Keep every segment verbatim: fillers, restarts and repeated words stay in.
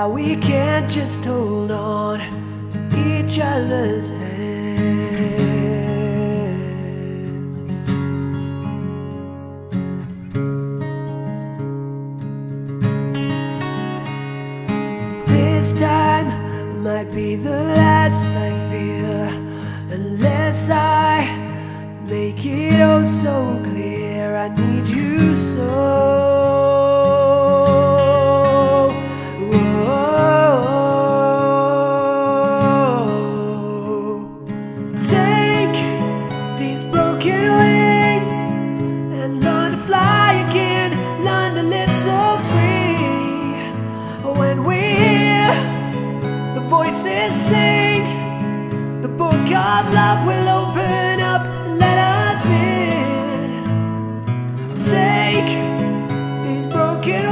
why we can't just hold on to each other's hands. This time might be the last, I fear, unless I make it oh so clear I need you so. Voices sing, the book of love will open up and let us in. Take these broken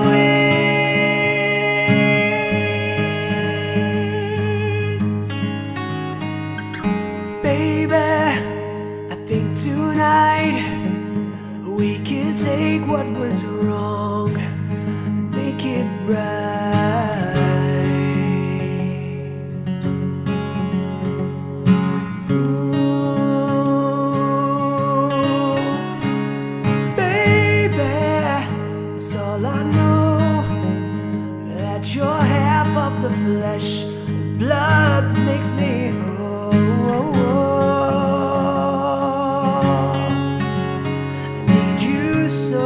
wings. Baby, I think tonight we can take what was wrong and make it right. You're half of the flesh and blood that makes me whole. I need you so.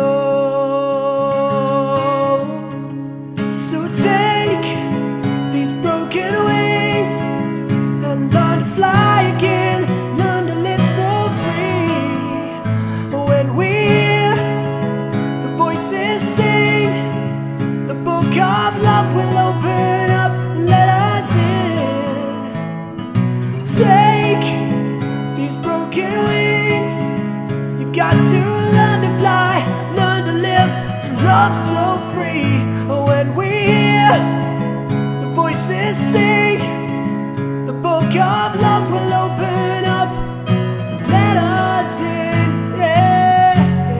So take these broken wings and learn to fly again, learn to live so free. When we hear the voices sing, the book of love will open up and let us in. Take these broken wings. You've got to learn to fly, learn to live, to love so free. When we hear the voices sing, the book of love will open up and let us in. Yeah.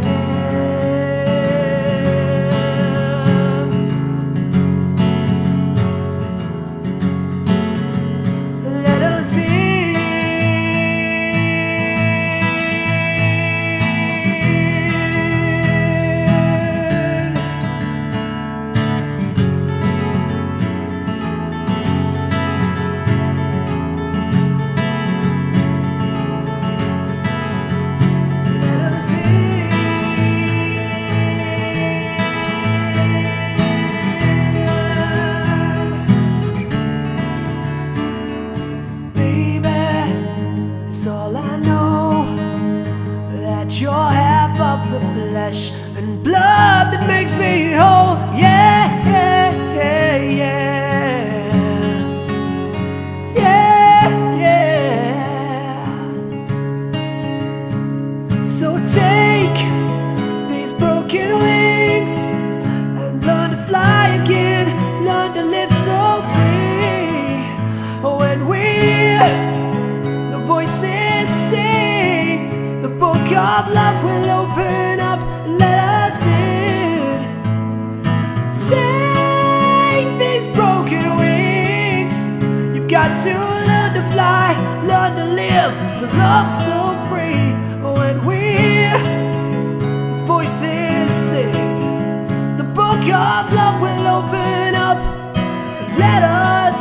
You're half of the flesh and blood that makes me whole. Yeah, yeah, yeah, yeah, yeah, yeah. So take these broken wings and learn to fly again, learn to live so free. When we hear the voices sing, the book of love will open up and let us in. Take these broken wings. You've got to learn to fly, learn to live, to love so free. When we hear voices sing, the book of love will open up and let us